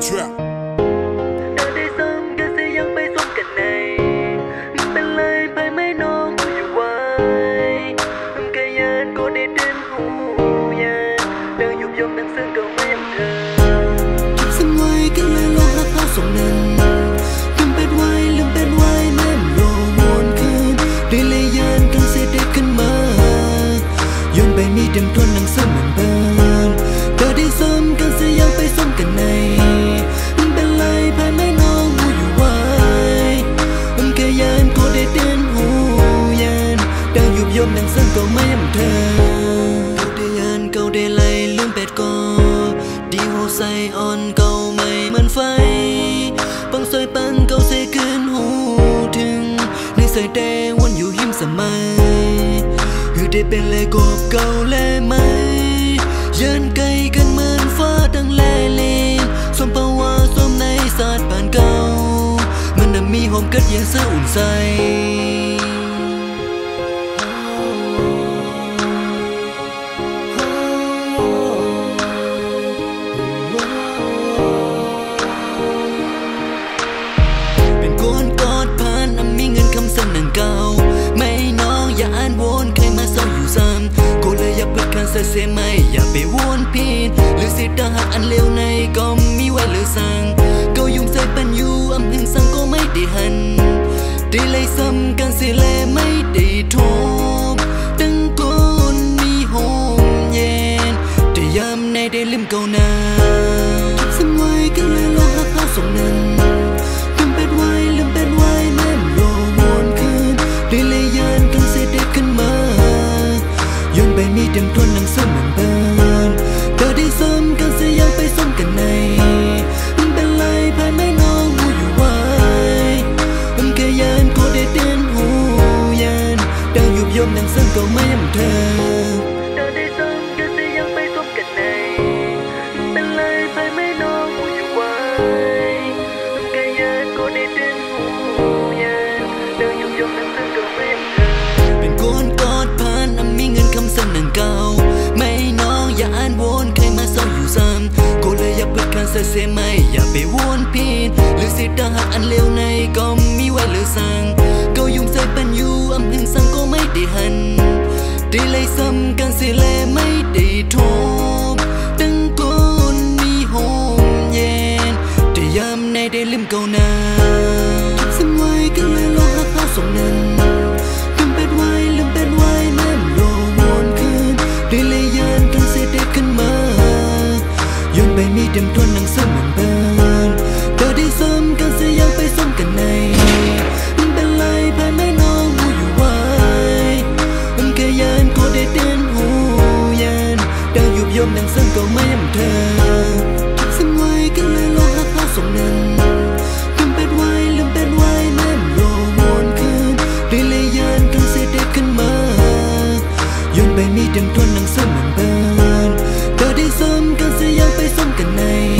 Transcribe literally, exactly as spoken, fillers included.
Trap ได้ซ้ำกันเสียยังไปซ้ำกันในมันเป็นไรไปไม่น้องกูอยู่ไว้มันก็ยันก็ได้เดินหูยันเดินยุบยมนั่งซึ่งก็ไม่ยังเธอคิดซึ่งไว้กันเลยลองรักเขาสองนั้นลืมเป็ดไว้ลืมเป็ดไว้แม่โลวนคืนได้เลยยันกันเสียได้ขึ้นมาย้อนไปมีเดิมทนนั่งซึ่งเหมือนเดิมเธอได้ซ้ำกันเสียยังไปซ้ำกันในมันเป็นไรภายไม่น้องกูอยู่ไว้มันแค่ยันก็ได้เดินหูยันดังยุบยมดังซึ่งก็ไม่ยำเธอเขาได้ยันเขาได้ไล่ลืมเป็ดก็ดีโหใส่อ่อนเก่าไม่เหมือนไฟปังซอยปังเขาใส่คืนหูถึงในใส่แต่วนอยู่หิมสมัยคือได้เป็นเลยกบเก่าแลไหมยันไกลกันเหมือนฟ้าตั้งแลเลนสมภาวะสมในศาสตร์บ้านเก่ามันน่ะมีหอมกัดเย็นเสื้ออุ่นใสเป็นก้นกอดผ่านน่ะมีเงินคำสั่งหนังเก่าไม่น้องอย่าอ่านวนใครมาเศร้าอยู่ซ้ำกูเลยอย่าเปิดการเสียเสียไม่อย่าไปวนผิดหรือสิตาหักอันเลวในก็มีไว้หรือสั่งก็ยุ่งใส่ปันอยู่อำหึงสั่งก็ไม่ได้หันได้เลยซ้ำกันเสียแลไม่ได้ทบตั้งก้นมีหอมเย็นแต่ยามในได้ลืมเก่านาคิดซึ่งไว้กันเลยลองหักเขาสองนั้นลืมเป็ดไว้ลืมเป็ดไว้แม่โลวนคืนได้เลยยันกันเสียได้ขึ้นมาย้อนไปมีเดิมทนนั่งซึ่งเหมือนเดิมเธอได้ซ้ำกันเสียยังไปซ้ำกันในมันเป็นไรภายไม่น้องกูอยู่ไว้มันแค่ยันก็ได้เดินหูยันดังยุบยมดังซึ่งก็ไม่ยำเธอเธอได้ซ้ำกันเสียยังไปซ้ำกันในมันเป็นไรภายไม่น้องกูอยู่ไว้มันแค่ยันก็ได้เดินหูยันดังยุบยมดังซึ่งก็ไม่ยำเธอเป็นก้นกอดผ่านน่ะมีเงินคำสั่งหนังเก่าไม่น้องอย่าอ่านวนใครมาเศร้าอยู่ซ้ำกูเลยอย่าเปิดการเสียเสียไม่อย่าไปวนผิดหรือสิตาหักอันเลวในก็มีไว้หรือสั่งก็ยุ่งใส่ปันอยู่อำหึงสั่งก็ไม่ได้หันได้เลยซ้ำกันเสียแลไม่ได้ทบตั้งก้นมีหอมเย็นแต่ยามในได้ลืมเก่านาคิดซึ่งไว้กันเลยลองหักเขาสองนั้นลืมเป็ดไว้ลืมเป็ดไว้แม่โลวนคืนได้เลยยันกันเสียได้ขึ้นมาย้อนไปมีเดิมทนนั่งซึ่งเหมือนเดิมเธอได้ซ้ำกันเสียยังไปซ้ำกันในมันเป็นไรภายไม่น้องกูอยู่ไว้มันแค่ยันก็ได้เดินหูยันดังยุบยมดังซึ่งก็ไม่ยำเธอคิดซึ่งไว้กันเลยลองหักเขาสองนั้นลืมเป็ดไว้ลืมเป็ดไว้แม่โลวนคืนได้เลยยันกันเสียได้ขึ้นมาย้อนไปมีเดิมทนนั่งซึ่งเหมือนเดิมเธอได้ซ้ำกันเสียยังไปซ้ำกันใน